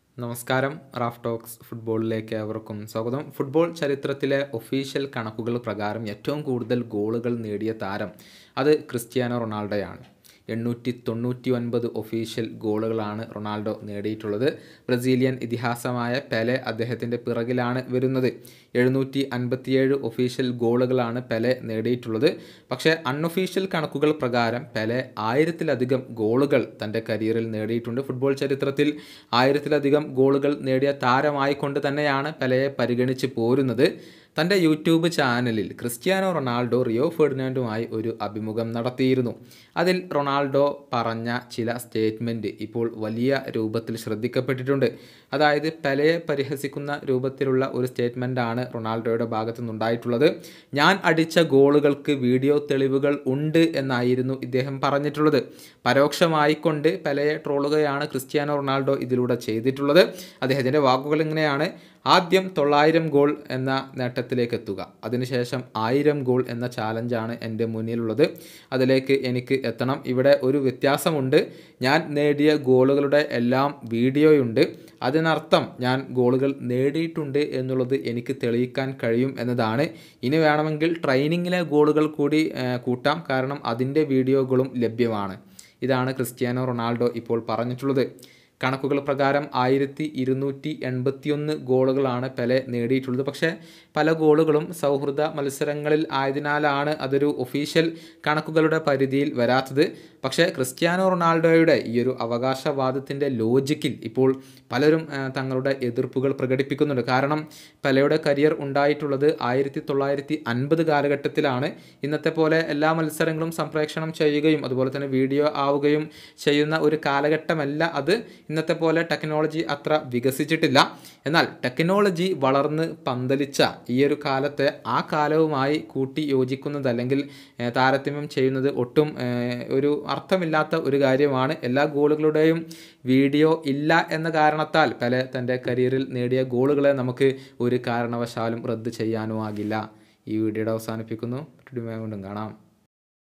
നമസ്കാരം. Raf talks ഫുട്ബോളിലേക്ക് ഏവർക്കും സ്വാഗതം. ഫുട്ബോൾ ചരിത്രത്തിലെ ഒഫീഷ്യൽ കണക്കുകൾ പ്രകാരം ഏറ്റവും കൂടുതൽ ഗോളുകൾ നേടിയ താരം അത് ക്രിസ്ത്യാനോ റൊണാൾഡോയാണ്. 899 ഒഫീഷ്യൽ ഗോളുകളാണ് റൊണാൾഡോ നേടിയിട്ടുള്ളത്. ബ്രസീലിയൻ ഇതിഹാസമായ പെലെ അദ്ദേഹത്തിൻ്റെ പിറകിലാണ് വരുന്നത്. 757 ഒഫീഷ്യൽ ഗോളുകളാണ് പെലെ നേടിയിട്ടുള്ളത്. പക്ഷേ അൺഒഫീഷ്യൽ കണക്കുകൾ പ്രകാരം പെലെ 1000-ലധികം ഗോളുകൾ തൻ്റെ കരിയറിൽ നേടിയിട്ടുണ്ട്. ഫുട്ബോൾ ചരിത്രത്തിൽ 1000-ലധികം ഗോളുകൾ നേടിയ താരമായിക്കൊണ്ട് തന്നെയാണ് പെലെയെ പരിഗണിച്ച് പോരുന്നത്. തൻ്റെ യൂട്യൂബ് ചാനലിൽ ക്രിസ്ത്യാനോ റൊണാൾഡോ റിയോ ഫെർഡിനാൻഡുമായി ഒരു അഭിമുഖം നടത്തിയിരുന്നു. അതിൽ റൊണാൾഡോ പറഞ്ഞ ചില സ്റ്റേറ്റ്മെൻറ്റ് ഇപ്പോൾ വലിയ രൂപത്തിൽ ശ്രദ്ധിക്കപ്പെട്ടിട്ടുണ്ട്. അതായത് പെലെയെ പരിഹസിക്കുന്ന രൂപത്തിലുള്ള ഒരു സ്റ്റേറ്റ്മെൻറ്റാണ് റൊണാൾഡോയുടെ ഭാഗത്തു നിന്നുണ്ടായിട്ടുള്ളത്. ഞാൻ അടിച്ച ഗോളുകൾക്ക് വീഡിയോ തെളിവുകൾ ഉണ്ട് എന്നായിരുന്നു ഇദ്ദേഹം പറഞ്ഞിട്ടുള്ളത്. പരോക്ഷമായിക്കൊണ്ട് പെലെയെ ട്രോളുകയാണ് ക്രിസ്ത്യാനോ റൊണാൾഡോ ഇതിലൂടെ ചെയ്തിട്ടുള്ളത്. അദ്ദേഹത്തിൻ്റെ വാക്കുകൾ ഇങ്ങനെയാണ്: ആദ്യം 900 ഗോൾ എന്ന നേട്ടത്തിലേക്ക് എത്തുക, അതിനുശേഷം 1000 ഗോൾ എന്ന ചാലഞ്ചാണ് എൻ്റെ മുന്നിലുള്ളത്. അതിലേക്ക് എനിക്ക് എത്തണം. ഇവിടെ ഒരു വ്യത്യാസമുണ്ട്. ഞാൻ നേടിയ ഗോളുകളുടെ എല്ലാം വീഡിയോയുണ്ട്. അതിനർത്ഥം ഞാൻ ഗോളുകൾ നേടിയിട്ടുണ്ട് എന്നുള്ളത് എനിക്ക് തെളിയിക്കാൻ കഴിയും എന്നതാണ്. ഇനി വേണമെങ്കിൽ ട്രെയിനിങ്ങിലെ ഗോളുകൾ കൂടി കൂട്ടാം, കാരണം അതിൻ്റെ വീഡിയോകളും ലഭ്യമാണ്. ഇതാണ് ക്രിസ്ത്യാനോ റൊണാൾഡോ ഇപ്പോൾ പറഞ്ഞിട്ടുള്ളത്. കണക്കുകൾ പ്രകാരം 1281 ഗോളുകളാണ് പെലെ നേടിയിട്ടുള്ളത്. പക്ഷേ പല ഗോളുകളും സൗഹൃദ മത്സരങ്ങളിൽ ആയതിനാലാണ് അതൊരു ഒഫീഷ്യൽ കണക്കുകളുടെ പരിധിയിൽ വരാത്തത്. പക്ഷേ ക്രിസ്ത്യാനോ റൊണാൾഡോയുടെ ഈ ഒരു അവകാശവാദത്തിൻ്റെ ലോജിക്കിൽ ഇപ്പോൾ പലരും തങ്ങളുടെ എതിർപ്പുകൾ പ്രകടിപ്പിക്കുന്നുണ്ട്. കാരണം പെലെയുടെ കരിയർ ഉണ്ടായിട്ടുള്ളത് 1950 കാലഘട്ടത്തിലാണ്. ഇന്നത്തെ പോലെ എല്ലാ മത്സരങ്ങളും സംപ്രേഷണം ചെയ്യുകയും അതുപോലെ തന്നെ വീഡിയോ ആവുകയും ചെയ്യുന്ന ഒരു കാലഘട്ടമല്ല അത്. ഇന്നത്തെ പോലെ ടെക്നോളജി അത്ര വികസിച്ചിട്ടില്ല. എന്നാൽ ടെക്നോളജി വളർന്ന് പന്തലിച്ച ഈ ഒരു കാലത്തെ ആ കാലവുമായി കൂട്ടി യോജിക്കുന്നത് അല്ലെങ്കിൽ താരതമ്യം ചെയ്യുന്നത് ഒട്ടും ഒരു അർത്ഥമില്ലാത്ത ഒരു കാര്യമാണ്. എല്ലാ ഗോളുകളുടെയും വീഡിയോ ഇല്ല എന്ന കാരണത്താൽ പെലെ തൻ്റെ കരിയറിൽ നേടിയ ഗോളുകളെ നമുക്ക് ഒരു കാരണവശാലും റദ്ദ് ചെയ്യാനും ആകില്ല. ഈ വീഡിയോയുടെ അവസാനിപ്പിക്കുന്നു. വീണ്ടും കാണാം.